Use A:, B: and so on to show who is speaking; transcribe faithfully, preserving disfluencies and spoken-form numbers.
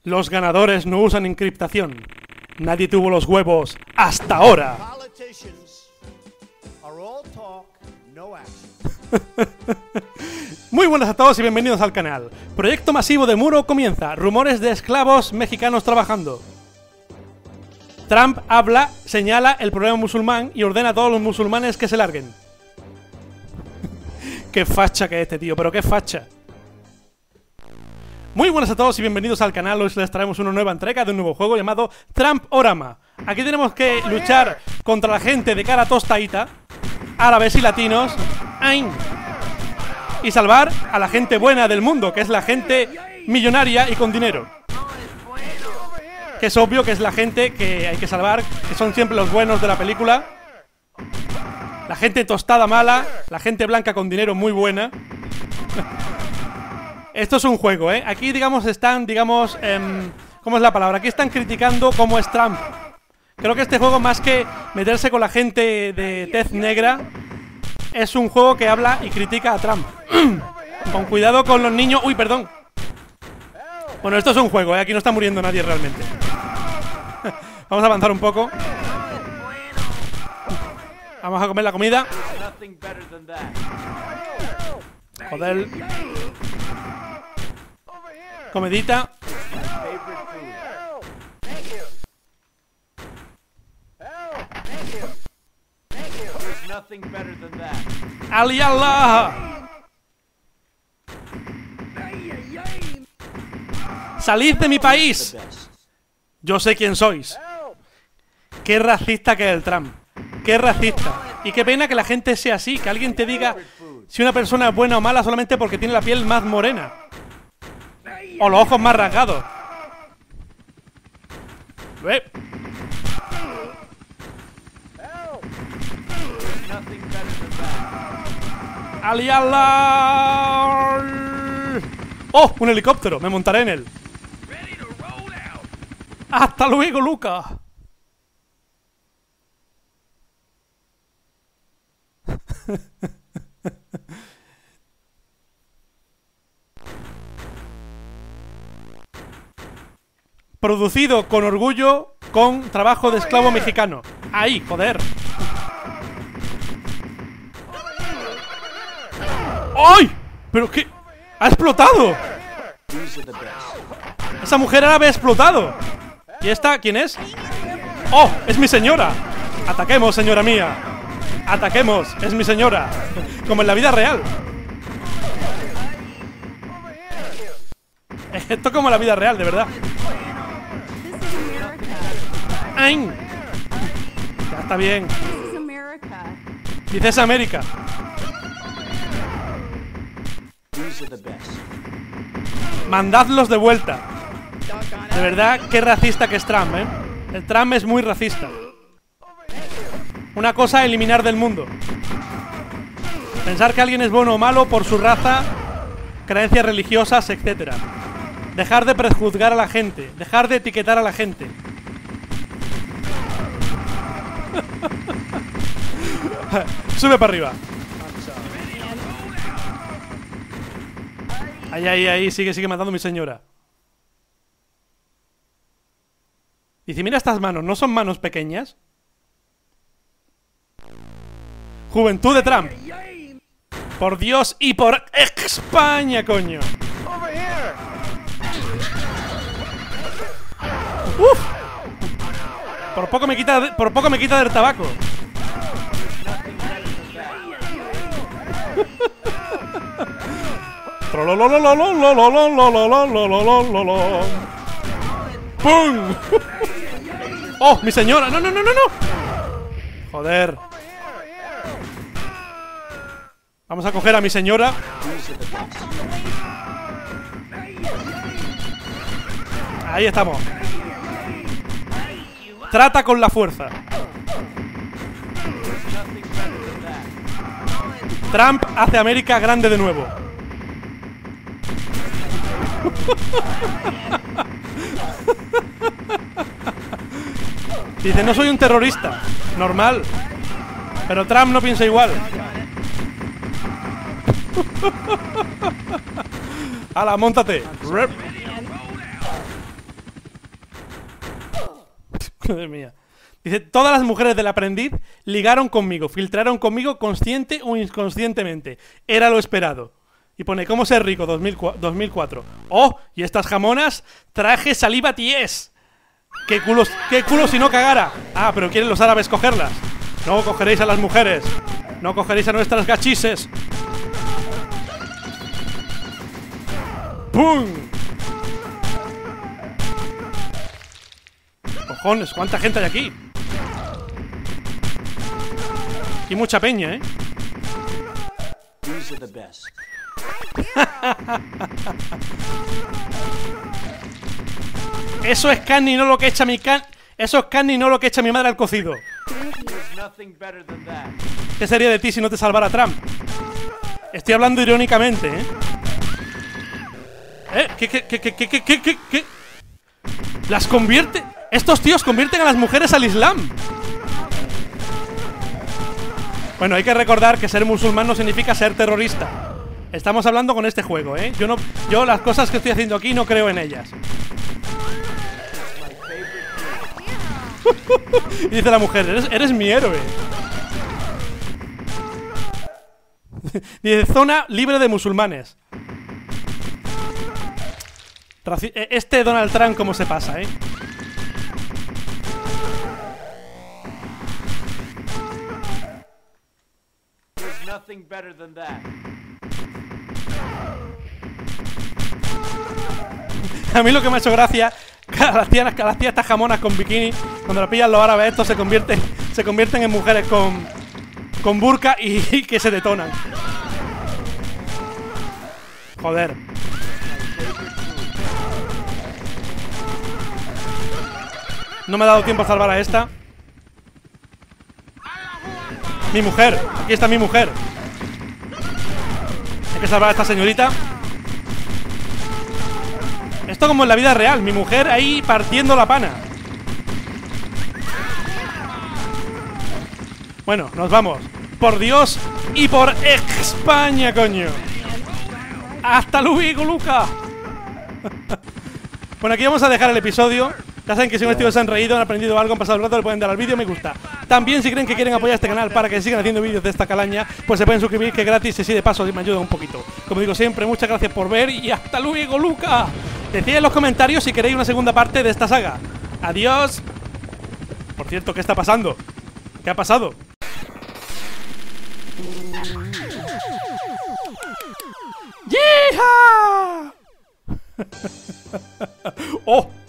A: Los ganadores no usan encriptación. Nadie tuvo los huevos hasta ahora. Muy buenas a todos y bienvenidos al canal. Proyecto masivo de muro comienza. Rumores de esclavos mexicanos trabajando. Trump habla, señala el problema musulmán y ordena a todos los musulmanes que se larguen. Qué facha que es este tío, pero qué facha. Muy buenas a todos y bienvenidos al canal. Hoy les traemos una nueva entrega de un nuevo juego llamado Trump-Orama. Aquí tenemos que luchar contra la gente de cara tostadita, árabes y latinos, ¡ay!, y salvar a la gente buena del mundo, que es la gente millonaria y con dinero. Que es obvio que es la gente que hay que salvar, que son siempre los buenos de la película. La gente tostada mala, la gente blanca con dinero muy buena. Esto es un juego, ¿eh? Aquí, digamos, están, digamos, eh, ¿cómo es la palabra? Aquí están criticando cómo es Trump. Creo que este juego, más que meterse con la gente de tez negra, es un juego que habla y critica a Trump. Con cuidado con los niños. Uy, perdón. Bueno, esto es un juego, ¿eh? Aquí no está muriendo nadie realmente. Vamos a avanzar un poco. Vamos a comer la comida. Joder. Comedita. ¡Ali Allah! ¡Salid de mi país! Yo sé quién sois. Qué racista que es el Trump. Qué racista. Y qué pena que la gente sea así. Que alguien te diga si una persona es buena o mala solamente porque tiene la piel más morena o los ojos más rasgados. ¿Ve? ¡Ali Allah! ¡Oh! Un helicóptero. Me montaré en él. ¡Hasta luego, Luca! Producido con orgullo, con trabajo de esclavo mexicano. ¡Ahí, joder! ¡Ay! ¿Pero qué? ¡Ha explotado! Esa mujer árabe ha explotado. ¿Y esta quién es? ¡Oh! ¡Es mi señora! ¡Ataquemos, señora mía! ¡Ataquemos! ¡Es mi señora! Como en la vida real. Esto como en la vida real, de verdad. ¡Ay! Ya está bien. Dices América. Mandadlos de vuelta. De verdad, qué racista que es Trump, ¿eh? El Trump es muy racista. Una cosa, eliminar del mundo. Pensar que alguien es bueno o malo por su raza, creencias religiosas, etcétera. Dejar de prejuzgar a la gente. Dejar de etiquetar a la gente. Sube para arriba. Ahí, ahí, ahí, sigue, sigue matando a mi señora. Dice, mira estas manos, ¿no son manos pequeñas? Juventud de Trump. Por Dios y por España, coño. Uf. Por poco me quita, por poco me quita del tabaco. ¡Pum! ¡Oh, mi señora! ¡No, no, no, no, no! Joder. Vamos a coger a mi señora. Ahí estamos. Trata con la fuerza. Trump hace América grande de nuevo. Dice, no soy un terrorista. Normal. Pero Trump no piensa igual. ¡Hala, móntate! Madre mía. Dice, todas las mujeres del aprendiz ligaron conmigo, filtraron conmigo consciente o inconscientemente. Era lo esperado. Y pone, ¿cómo ser rico? dos mil cuatro. ¡Oh! ¿Y estas jamonas? Traje saliva ties. ¿Qué culo, qué culo si no cagara? Ah, pero quieren los árabes cogerlas. No cogeréis a las mujeres. No cogeréis a nuestras gachises. ¡Pum! Cojones, ¿cuánta gente hay aquí? Y mucha peña, ¿eh? Eso es carne y no lo que echa mi can... Eso es carne y no lo que echa mi madre al cocido. ¿Qué sería de ti si no te salvara Trump? Estoy hablando irónicamente, ¿eh? ¿Eh? ¿Qué, qué, qué, qué, qué, qué, qué, qué? ¿Las convierte? Estos tíos convierten a las mujeres al Islam. Bueno, hay que recordar que ser musulmán no significa ser terrorista. Estamos hablando con este juego, ¿eh? Yo no, yo las cosas que estoy haciendo aquí no creo en ellas. Y dice la mujer, eres, eres mi héroe. Dice, zona libre de musulmanes. Raci Este Donald Trump cómo se pasa, ¿eh? A mí lo que me ha hecho gracia, las tías, las tías estas jamonas con bikini, cuando la pillan los árabes, estos se convierten, se convierten en mujeres con, con burka y, y que se detonan. Joder. No me ha dado tiempo a salvar a esta. Mi mujer, aquí está mi mujer. Hay que salvar a esta señorita. Esto como en la vida real, mi mujer ahí partiendo la pana. Bueno, nos vamos. Por Dios y por España, coño. Hasta luego, Luca. Bueno, aquí vamos a dejar el episodio. Ya saben que si un estilo se han reído, han aprendido algo, han pasado el rato, le pueden dar al vídeo me gusta. También si creen que quieren apoyar este canal para que sigan haciendo vídeos de esta calaña, pues se pueden suscribir, que es gratis y así de paso me ayuda un poquito. Como digo siempre, muchas gracias por ver y hasta luego, Luca. Decid en los comentarios si queréis una segunda parte de esta saga. Adiós. Por cierto, ¿qué está pasando? ¿Qué ha pasado? ¡Yeeha! ¡Oh!